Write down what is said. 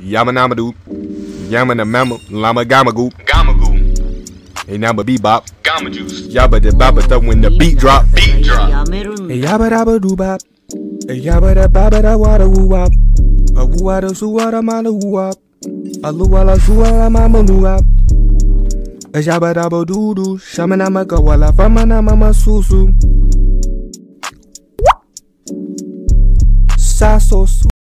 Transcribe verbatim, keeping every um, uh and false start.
Yamanamadu, Yamana Mama, Lama Gamagoo, Gamagoo. Hey, Namba Bebop, Gamma Juice, Yabba the Baba Thumb when the beat drop, beat drop. Hey, Yabba Dabba Doo Bop, Hey, Yabba da Baba da Wada Woo Wop, A Woo Wada Suwada Mala Woo Wop, A Luwala Suwala Mama Loo Wop, A Yabba Dabba Doo Doo, Shamanama Kawala Famana Mama Susu. Sasso